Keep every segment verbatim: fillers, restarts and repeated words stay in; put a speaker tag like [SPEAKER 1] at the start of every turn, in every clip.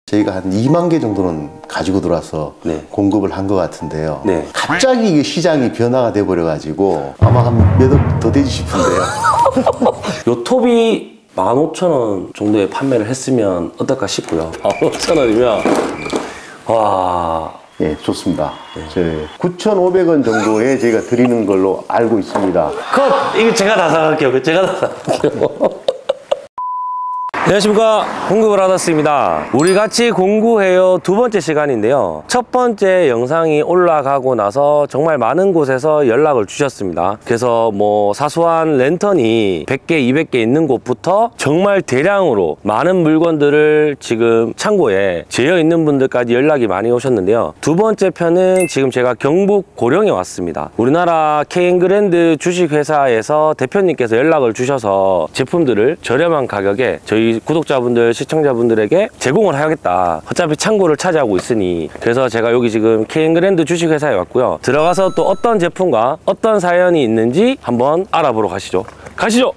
[SPEAKER 1] 저희가 한 이만 개 정도는 가지고 들어와서 네. 공급을 한 것 같은데요. 네. 갑자기 이게 시장이 변화가 돼버려가지고 아마 한 몇 억 더 되지 싶은데요.
[SPEAKER 2] 요 톱이 만 오천 원 정도에 판매를 했으면 어떨까 싶고요. 만 오천 원이면 와...
[SPEAKER 1] 예, 좋습니다. 네. 구천오백 원 정도에 저희가 드리는 걸로 알고 있습니다.
[SPEAKER 2] 컷! 이거 제가 다 사갈게요. 제가 다 사갈게요. 안녕하십니까, 공급을 받았습니다. 우리 같이 공구해요 두 번째 시간인데요. 첫 번째 영상이 올라가고 나서 정말 많은 곳에서 연락을 주셨습니다. 그래서 뭐 사소한 랜턴이 백 개, 이백 개 있는 곳부터 정말 대량으로 많은 물건들을 지금 창고에 재어 있는 분들까지 연락이 많이 오셨는데요. 두 번째 편은 지금 제가 경북 고령에 왔습니다. 우리나라 케이엔그랜드 주식회사에서 대표님께서 연락을 주셔서 제품들을 저렴한 가격에 저희 구독자분들, 시청자분들에게 제공을 하겠다. 어차피 창고를 차지하고 있으니. 그래서 제가 여기 지금 케이엔그랜드 주식회사에 왔고요. 들어가서 또 어떤 제품과 어떤 사연이 있는지 한번 알아보러 가시죠. 가시죠!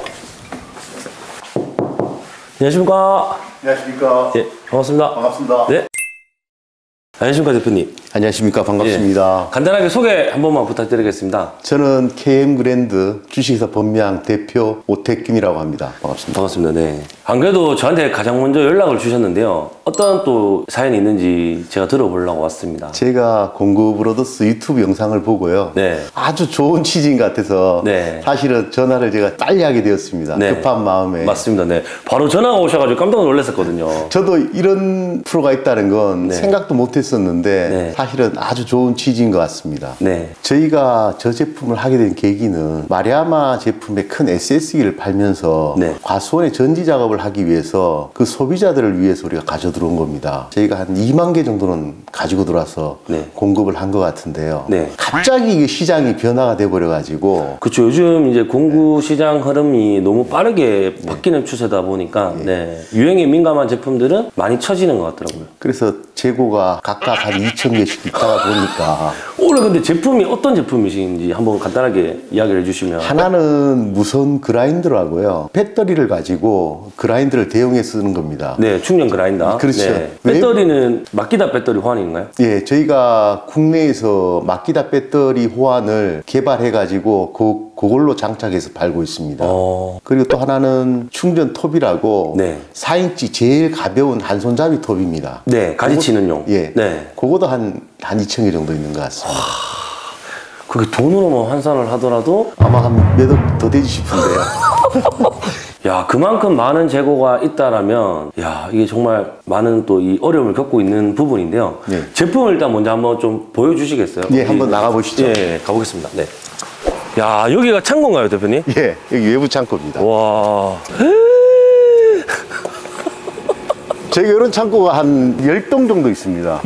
[SPEAKER 2] 안녕하십니까?
[SPEAKER 1] 안녕하십니까?
[SPEAKER 2] 예, 반갑습니다.
[SPEAKER 1] 반갑습니다.
[SPEAKER 2] 네. 안녕하십니까, 대표님.
[SPEAKER 1] 안녕하십니까? 반갑습니다.
[SPEAKER 2] 예, 간단하게 소개 한 번만 부탁드리겠습니다.
[SPEAKER 1] 저는 케이엔그랜드 주식회사 본명 대표 오택균이라고 합니다. 반갑습니다.
[SPEAKER 2] 반갑습니다. 네. 안 그래도 저한테 가장 먼저 연락을 주셨는데요. 어떤 또 사연이 있는지 제가 들어보려고 왔습니다.
[SPEAKER 1] 제가 공급브로더스 유튜브 영상을 보고요. 네. 아주 좋은 취지인 것 같아서 네. 사실은 전화를 제가 빨리 하게 되었습니다. 네. 급한 마음에.
[SPEAKER 2] 맞습니다. 네. 바로 전화가 오셔가지고 깜짝 놀랐었거든요.
[SPEAKER 1] 저도 이런 프로가 있다는 건 네. 생각도 못했었는데 네. 사실은 아주 좋은 취지인 것 같습니다. 네. 저희가 저 제품을 하게 된 계기는 마리아마 제품의 큰 에스에스기를 팔면서 네. 과수원의 전지 작업을 하기 위해서 그 소비자들을 위해서 우리가 가져 들어온 겁니다. 저희가 한 이만 개 정도는 가지고 들어와서 네. 공급을 한 것 같은데요. 네. 갑자기 이게 시장이 변화가 돼버려 가지고
[SPEAKER 2] 그렇죠. 요즘 이제 공구 시장 흐름이 너무 빠르게 바뀌는 네. 추세다 보니까 네. 네. 유행에 민감한 제품들은 많이 처지는 것 같더라고요.
[SPEAKER 1] 그래서 재고가 각각 한 이천 개씩 있다가 보니까
[SPEAKER 2] 오늘 근데 제품이 어떤 제품이신지 한번 간단하게 이야기를 해주시면.
[SPEAKER 1] 하나는 무선 그라인더라고요. 배터리를 가지고 그라인더를 대용해 쓰는 겁니다.
[SPEAKER 2] 네, 충전 그라인더.
[SPEAKER 1] 그렇죠.
[SPEAKER 2] 네. 배터리는 마키다 배터리 호환인가요?
[SPEAKER 1] 예, 저희가 국내에서 마키다 배터리 호환을 개발해 가지고 그, 그걸로 장착해서 팔고 있습니다. 어... 그리고 또 하나는 충전 톱이라고 네. 사 인치 제일 가벼운 한 손잡이 톱입니다.
[SPEAKER 2] 네, 가지치는 용.
[SPEAKER 1] 예,
[SPEAKER 2] 네.
[SPEAKER 1] 그것도 한, 한 이천 개 정도 있는 것 같습니다.
[SPEAKER 2] 와... 그게 돈으로만 환산을 하더라도
[SPEAKER 1] 아마 한 몇 억 더 되지 싶은데요.
[SPEAKER 2] 야, 그만큼 많은 재고가 있다라면 야, 이게 정말 많은 또 이 어려움을 겪고 있는 부분인데요. 네. 제품을 일단 먼저 한번 좀 보여주시겠어요?
[SPEAKER 1] 네, 한번 나가보시죠.
[SPEAKER 2] 예, 가보겠습니다. 네. 야, 여기가 창고인가요, 대표님?
[SPEAKER 1] 예, 여기 외부 창고입니다.
[SPEAKER 2] 와.
[SPEAKER 1] 저희 이런 창고가 한 열 동 정도 있습니다.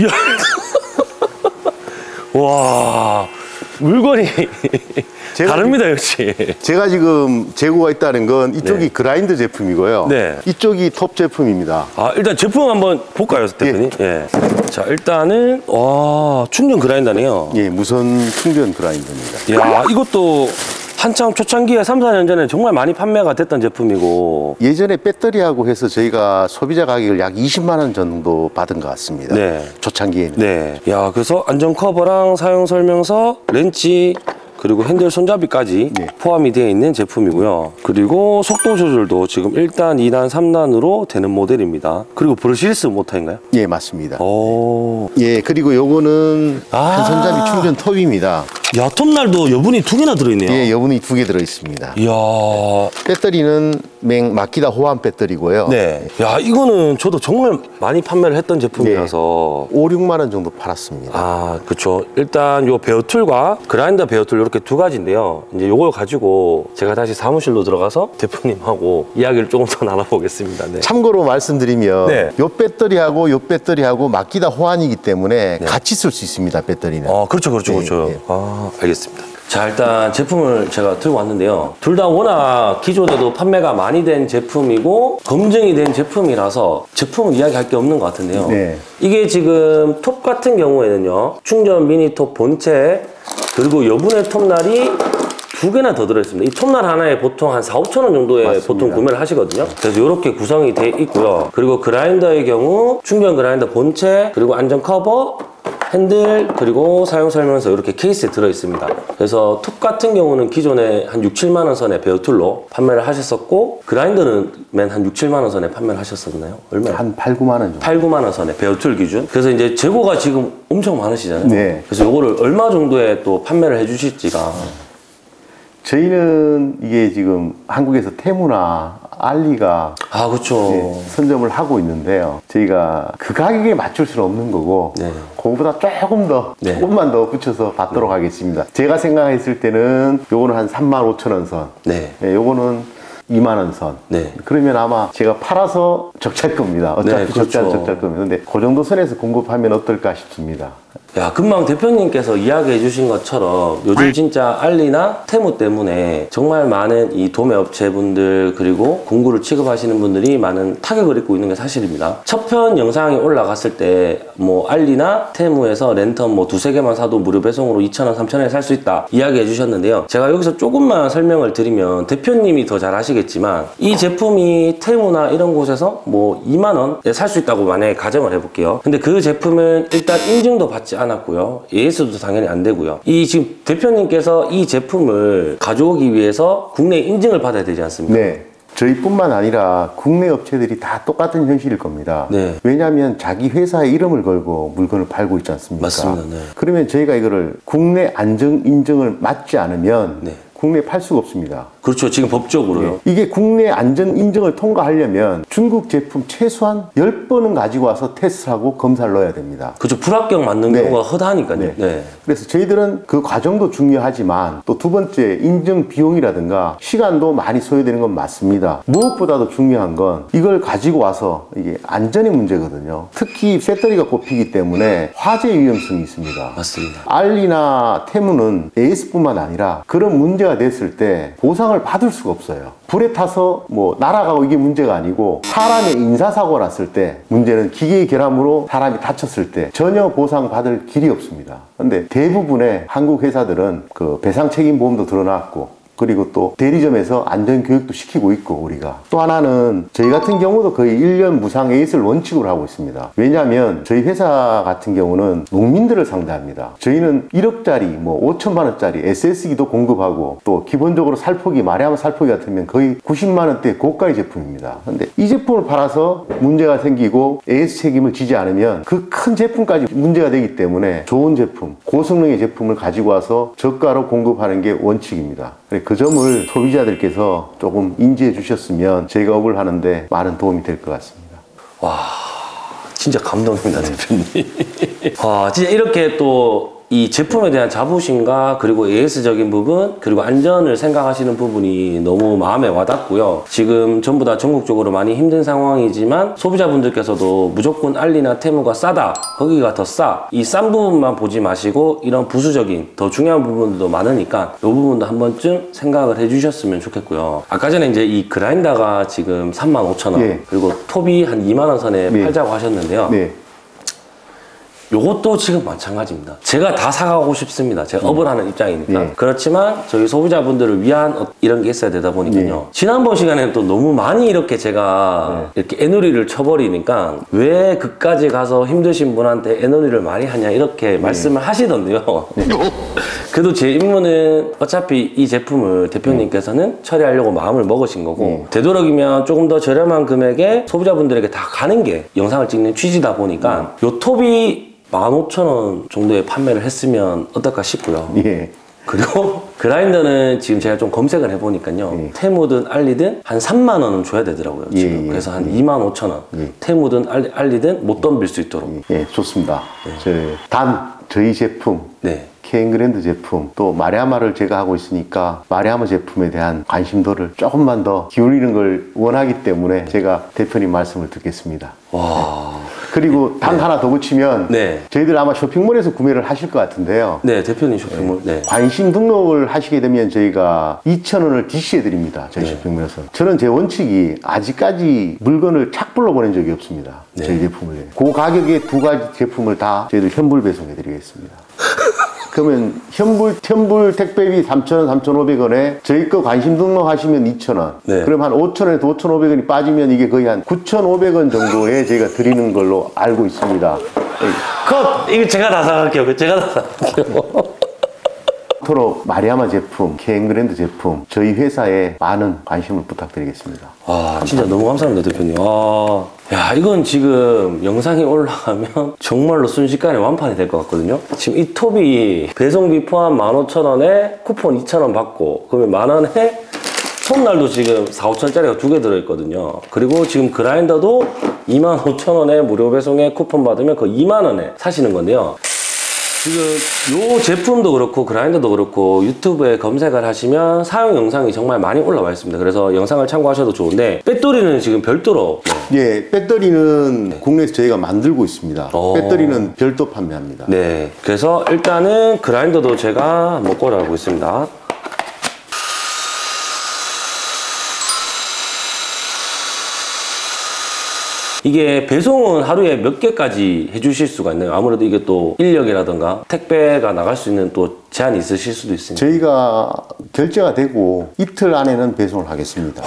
[SPEAKER 2] 와. 물건이
[SPEAKER 1] 제가,
[SPEAKER 2] 다릅니다, 역시.
[SPEAKER 1] 제가 지금 재고가 있다는 건 이쪽이 네. 그라인더 제품이고요. 네. 이쪽이 톱 제품입니다.
[SPEAKER 2] 아, 일단 제품 한번 볼까요, 대표님? 예. 예. 자, 일단은 와, 충전 그라인더네요.
[SPEAKER 1] 예, 무선 충전 그라인더입니다.
[SPEAKER 2] 야, 이것도 한참 초창기에 삼, 사 년 전에 정말 많이 판매가 됐던 제품이고
[SPEAKER 1] 예전에 배터리하고 해서 저희가 소비자 가격을 약 이십만 원 정도 받은 것 같습니다. 네. 초창기에는.
[SPEAKER 2] 네. 야, 그래서 안전 커버랑 사용 설명서, 렌치, 그리고 핸들 손잡이까지 네. 포함이 되어 있는 제품이고요. 그리고 속도 조절도 지금 일 단, 이 단, 삼 단으로 되는 모델입니다. 그리고 브러시리스 모터인가요?
[SPEAKER 1] 예, 맞습니다.
[SPEAKER 2] 오.
[SPEAKER 1] 예, 그리고 요거는 아 한 손잡이 충전 톱입니다.
[SPEAKER 2] 야, 톱날도 여분이 두 개나 들어있네요.
[SPEAKER 1] 예, 여분이 두 개 들어있습니다.
[SPEAKER 2] 이야.
[SPEAKER 1] 배터리는 맹 마키다 호환 배터리고요.
[SPEAKER 2] 네. 야, 이거는 저도 정말 많이 판매를 했던 제품이라서
[SPEAKER 1] 네. 오, 육만 원 정도 팔았습니다.
[SPEAKER 2] 아, 그렇죠. 일단 요 베어툴과 그라인더 베어툴 이렇게 두 가지인데요. 이제 요걸 가지고 제가 다시 사무실로 들어가서 대표님하고 이야기를 조금 더 나눠보겠습니다. 네.
[SPEAKER 1] 참고로 말씀드리면
[SPEAKER 2] 네.
[SPEAKER 1] 요 배터리하고 요 배터리하고 마키다 호환이기 때문에 네. 같이 쓸 수 있습니다. 배터리는.
[SPEAKER 2] 아, 그렇죠, 그렇죠, 네, 그렇죠. 네. 아, 알겠습니다. 자, 일단 제품을 제가 들고 왔는데요. 둘 다 워낙 기존에도 판매가 많이 된 제품이고 검증이 된 제품이라서 제품은 이야기할 게 없는 것 같은데요. 네. 이게 지금 톱 같은 경우에는요. 충전 미니 톱 본체 그리고 여분의 톱날이 두 개나 더 들어있습니다. 이 톱날 하나에 보통 한 사오천 원 정도에 맞습니다. 보통 구매를 하시거든요. 그래서 이렇게 구성이 돼 있고요. 그리고 그라인더의 경우 충전 그라인더 본체, 그리고 안전 커버, 핸들, 그리고 사용 설명서 이렇게 케이스에 들어있습니다. 그래서 톱 같은 경우는 기존에 한 육, 칠만 원 선에 베어툴로 판매를 하셨었고, 그라인더는 맨 한 육, 칠만 원 선에 판매를 하셨었나요? 얼마요?
[SPEAKER 1] 한 팔, 구만 원 정도.
[SPEAKER 2] 팔, 구만 원 선에 베어툴 기준. 그래서 이제 재고가 지금 엄청 많으시잖아요.
[SPEAKER 1] 네.
[SPEAKER 2] 그래서 이거를 얼마 정도에 또 판매를 해주실지가.
[SPEAKER 1] 저희는 이게 지금 한국에서 테무나 알리가
[SPEAKER 2] 아, 그렇죠.
[SPEAKER 1] 네, 선점을 하고 있는데요. 저희가 그 가격에 맞출 수는 없는 거고, 네. 그거보다 조금 더, 네. 조금만 더 붙여서 받도록 네. 하겠습니다. 제가 생각했을 때는 요거는 한 삼만 오천 원 선, 네. 네, 요거는 이만 원 선. 네. 그러면 아마 제가 팔아서 적잘 겁니다. 어차피 네, 그렇죠. 적잘 적잘 겁니다. 근데 그 정도 선에서 공급하면 어떨까 싶습니다.
[SPEAKER 2] 야, 금방 대표님께서 이야기해 주신 것처럼 요즘 진짜 알리나 테무 때문에 정말 많은 이 도매업체분들 그리고 공구를 취급하시는 분들이 많은 타격을 입고 있는 게 사실입니다. 첫 편 영상이 올라갔을 때 뭐 알리나 테무에서 랜턴 뭐 두세 개만 사도 무료 배송으로 이천 원, 삼천 원에 살 수 있다 이야기해 주셨는데요. 제가 여기서 조금만 설명을 드리면 대표님이 더 잘 아시겠지만 이 제품이 테무나 이런 곳에서 뭐 이만 원에 살 수 있다고 만약에 가정을 해볼게요. 근데 그 제품은 일단 인증도 받지 않았고요. 에이에스도 당연히 안 되고요. 이 지금 대표님께서 이 제품을 가져오기 위해서 국내 인증을 받아야 되지 않습니까?
[SPEAKER 1] 네. 저희뿐만 아니라 국내 업체들이 다 똑같은 현실일 겁니다. 네. 왜냐하면 자기 회사의 이름을 걸고 물건을 팔고 있지 않습니까?
[SPEAKER 2] 맞습니다. 네.
[SPEAKER 1] 그러면 저희가 이거를 국내 안정 인증을 맞지 않으면 네. 국내에 팔 수가 없습니다.
[SPEAKER 2] 그렇죠. 지금 법적으로요.
[SPEAKER 1] 네. 이게 국내 안전 인증을 통과하려면 중국 제품 최소한 열 번은 가지고 와서 테스트하고 검사를 넣어야 됩니다.
[SPEAKER 2] 그렇죠. 불합격 맞는 네. 경우가 허다하니까요.
[SPEAKER 1] 네. 네. 그래서 저희들은 그 과정도 중요하지만 또 두 번째 인증 비용이라든가 시간도 많이 소요되는 건 맞습니다. 무엇보다도 중요한 건 이걸 가지고 와서 이게 안전의 문제거든요. 특히 배터리가 꼽히기 때문에 화재 위험성이 있습니다.
[SPEAKER 2] 맞습니다.
[SPEAKER 1] 알리나 테무는 에이에스뿐만 아니라 그런 문제가 됐을 때 보상을 받을 수가 없어요. 불에 타서 뭐 날아가고 이게 문제가 아니고 사람의 인사사고가 났을 때 문제는 기계의 결함으로 사람이 다쳤을 때 전혀 보상받을 길이 없습니다. 근데 대부분의 한국 회사들은 그 배상 책임 보험도 들어놨고 그리고 또 대리점에서 안전교육도 시키고 있고 우리가 또 하나는 저희 같은 경우도 거의 일 년 무상 에이에스를 원칙으로 하고 있습니다. 왜냐하면 저희 회사 같은 경우는 농민들을 상대합니다. 저희는 일억짜리 뭐 오천만 원짜리 에스에스기도 공급하고 또 기본적으로 살포기 마리아마 살포기 같으면 거의 구십만 원대 고가의 제품입니다. 근데 이 제품을 팔아서 문제가 생기고 에이에스 책임을 지지 않으면 그 큰 제품까지 문제가 되기 때문에 좋은 제품 고성능의 제품을 가지고 와서 저가로 공급하는 게 원칙입니다. 그 점을 소비자들께서 조금 인지해 주셨으면 저희가 업을 하는데 많은 도움이 될 것 같습니다.
[SPEAKER 2] 와, 진짜 감동입니다, 대표님. 와, 진짜 이렇게 또 이 제품에 대한 자부심과 그리고 에이에스적인 부분 그리고 안전을 생각하시는 부분이 너무 마음에 와닿고요. 지금 전부 다 전국적으로 많이 힘든 상황이지만 소비자분들께서도 무조건 알리나 테무가 싸다, 거기가 더 싸, 이 싼 부분만 보지 마시고 이런 부수적인 더 중요한 부분들도 많으니까 이 부분도 한 번쯤 생각을 해주셨으면 좋겠고요. 아까 전에 이제 이 그라인더가 지금 삼만 오천 원 네. 그리고 톱이 한 이만 원 선에 네. 팔자고 하셨는데요. 네. 요것도 지금 마찬가지입니다. 제가 다 사가고 싶습니다. 제가 음. 업을 하는 입장이니까. 네. 그렇지만 저희 소비자분들을 위한 이런 게 있어야 되다 보니까요. 네. 지난번 시간에는 또 너무 많이 이렇게 제가 네. 이렇게 애누리를 쳐버리니까 왜 그까지 가서 힘드신 분한테 애누리를 많이 하냐 이렇게 네. 말씀을 하시던데요. 네. 그래도 제 임무는 어차피 이 제품을 대표님께서는 네. 처리하려고 마음을 먹으신 거고 네. 되도록이면 조금 더 저렴한 금액에 소비자분들에게 다 가는 게 영상을 찍는 취지다 보니까 네. 요 톱이 만 오천 원 정도에 판매를 했으면 어떨까 싶고요. 예. 그리고 그라인더는 지금 제가 좀 검색을 해보니까요. 예. 테무든 알리든 한 삼만 원은 줘야 되더라고요. 지금. 예, 예. 그래서 한 예. 이만 오천 원. 예. 테무든 알리, 알리든 못 덤빌 수 있도록.
[SPEAKER 1] 예, 좋습니다. 예. 저, 단 저희 제품. 네. 케인그랜드 제품 또 마리아마를 제가 하고 있으니까 마리아마 제품에 대한 관심도를 조금만 더 기울이는 걸 원하기 때문에 제가 대표님 말씀을 듣겠습니다. 와. 네. 그리고 단 네. 하나 더 붙이면 네. 저희들 아마 쇼핑몰에서 구매를 하실 것 같은데요.
[SPEAKER 2] 네, 대표님 쇼핑몰. 네.
[SPEAKER 1] 네. 관심 등록을 하시게 되면 저희가 이천 원을 디씨해 드립니다. 저희 네. 쇼핑몰에서. 저는 제 원칙이 아직까지 물건을 착불로 보낸 적이 없습니다. 네. 저희 제품을. 그 가격에 두 가지 제품을 다 저희들 현불 배송해 드리겠습니다. 그러면 현불, 현불 택배비 삼천 원, 삼천오백 원에 저희 거 관심 등록하시면 이천 원. 네. 그럼 한 오천 원에서 오천오백 원이 빠지면 이게 거의 한 구천오백 원 정도에 저희가 드리는 걸로 알고 있습니다.
[SPEAKER 2] 컷! 이거 제가 다 사갈게요. 제가 다 사갈게요.
[SPEAKER 1] 토록 마리아마 제품, 케인그랜드 제품 저희 회사에 많은 관심을 부탁드리겠습니다.
[SPEAKER 2] 아, 진짜 너무 감사합니다, 대표님. 아, 야, 이건 지금 영상이 올라가면 정말로 순식간에 완판이 될 것 같거든요. 지금 이 톱이 배송비 포함 만 오천 원에 쿠폰 이천 원 받고, 그러면 만 원에 손날도 지금 사, 오천짜리가 두 개 들어있거든요. 그리고 지금 그라인더도 이만 오천 원에 무료 배송에 쿠폰 받으면 그 이만 원에 사시는 건데요. 지금 요 제품도 그렇고 그라인더도 그렇고 유튜브에 검색을 하시면 사용 영상이 정말 많이 올라와 있습니다. 그래서 영상을 참고하셔도 좋은데 배터리는 지금 별도로
[SPEAKER 1] 예, 배터리는 네. 국내에서 저희가 만들고 있습니다. 오. 배터리는 별도 판매합니다.
[SPEAKER 2] 네, 그래서 일단은 그라인더도 제가 한번 꽂아보고 있습니다. 이게 배송은 하루에 몇 개까지 해주실 수가 있나요? 아무래도 이게 또 인력이라든가 택배가 나갈 수 있는 또 제한이 있으실 수도 있으니까.
[SPEAKER 1] 저희가 결제가 되고 이틀 안에는 배송을 하겠습니다.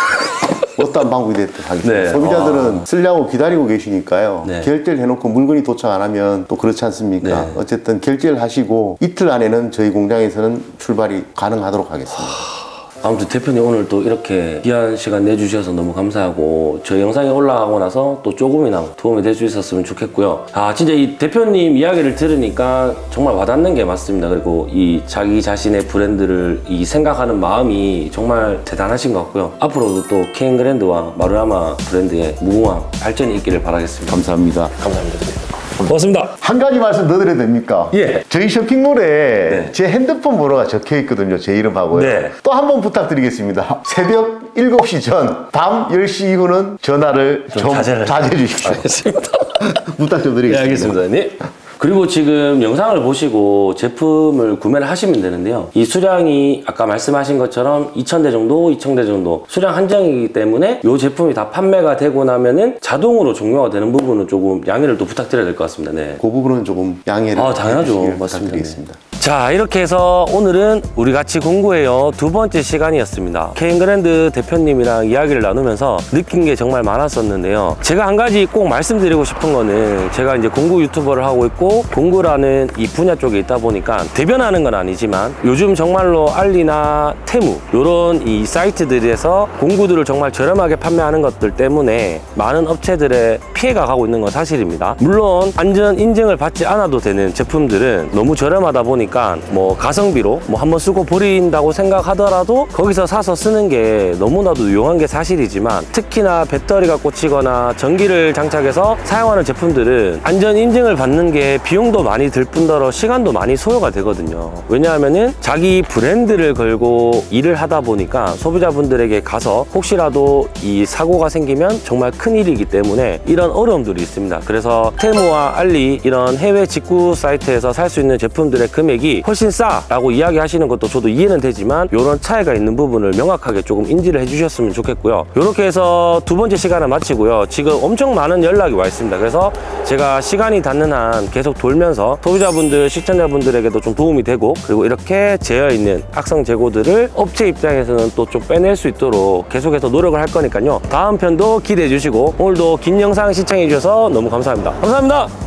[SPEAKER 1] 어떤 방법이 됐든 하겠습니다. 네. 소비자들은 아. 쓰려고 기다리고 계시니까요. 네. 결제를 해놓고 물건이 도착 안 하면 또 그렇지 않습니까? 네. 어쨌든 결제를 하시고 이틀 안에는 저희 공장에서는 출발이 가능하도록 하겠습니다.
[SPEAKER 2] 아무튼 대표님 오늘 또 이렇게 귀한 시간 내주셔서 너무 감사하고 저희 영상이 올라가고 나서 또 조금이나 도움이 될 수 있었으면 좋겠고요. 아 진짜 이 대표님 이야기를 들으니까 정말 와닿는 게 맞습니다. 그리고 이 자기 자신의 브랜드를 이 생각하는 마음이 정말 대단하신 것 같고요. 앞으로도 또 케인그랜드와 마루야마 브랜드의 무궁한 발전이 있기를 바라겠습니다.
[SPEAKER 1] 감사합니다.
[SPEAKER 2] 감사합니다. 고맙습니다.
[SPEAKER 1] 한 가지 말씀 더 드려도 됩니까?
[SPEAKER 2] 예.
[SPEAKER 1] 저희 쇼핑몰에 네. 제 핸드폰 번호가 적혀 있거든요. 제 이름하고요. 네. 또 한 번 부탁드리겠습니다. 새벽 일곱 시 전, 밤 열 시 이후는 전화를 좀, 좀 자제를... 자제해 주십시오. 알겠습니다. 부탁 좀 드리겠습니다.
[SPEAKER 2] 네, 알겠습니다. 네. 그리고 지금 영상을 보시고 제품을 구매를 하시면 되는데요. 이 수량이 아까 말씀하신 것처럼 이천 대 정도, 이천 대 정도 수량 한정이기 때문에 이 제품이 다 판매가 되고 나면은 자동으로 종료가 되는 부분은 조금 양해를 또 부탁드려야 될 것 같습니다. 네.
[SPEAKER 1] 그 부분은 조금 양해를
[SPEAKER 2] 아, 당연하죠. 맞습니다. 네. 자, 이렇게 해서 오늘은 우리 같이 공구해요 두 번째 시간이었습니다. 케인그랜드 대표님이랑 이야기를 나누면서 느낀 게 정말 많았었는데요. 제가 한 가지 꼭 말씀드리고 싶은 거는 제가 이제 공구 유튜버를 하고 있고 공구라는 이 분야 쪽에 있다 보니까 대변하는 건 아니지만 요즘 정말로 알리나 테무 이런 이 사이트들에서 공구들을 정말 저렴하게 판매하는 것들 때문에 많은 업체들의 피해가 가고 있는 건 사실입니다. 물론 안전 인증을 받지 않아도 되는 제품들은 너무 저렴하다 보니까 뭐 가성비로 뭐 한번 쓰고 버린다고 생각하더라도 거기서 사서 쓰는 게 너무나도 유용한 게 사실이지만 특히나 배터리가 꽂히거나 전기를 장착해서 사용하는 제품들은 안전 인증을 받는 게 비용도 많이 들 뿐더러 시간도 많이 소요가 되거든요. 왜냐하면은 자기 브랜드를 걸고 일을 하다 보니까 소비자분들에게 가서 혹시라도 이 사고가 생기면 정말 큰일이기 때문에 이런 어려움들이 있습니다. 그래서 테무와 알리 이런 해외 직구 사이트에서 살 수 있는 제품들의 금액이 훨씬 싸라고 이야기하시는 것도 저도 이해는 되지만 이런 차이가 있는 부분을 명확하게 조금 인지를 해주셨으면 좋겠고요. 이렇게 해서 두 번째 시간을 마치고요. 지금 엄청 많은 연락이 와 있습니다. 그래서 제가 시간이 닿는 한 계속 돌면서 소비자분들, 시청자분들에게도 좀 도움이 되고 그리고 이렇게 재어있는 악성 재고들을 업체 입장에서는 또 좀 빼낼 수 있도록 계속해서 노력을 할 거니까요. 다음 편도 기대해 주시고 오늘도 긴 영상 시청해 주셔서 너무 감사합니다. 감사합니다.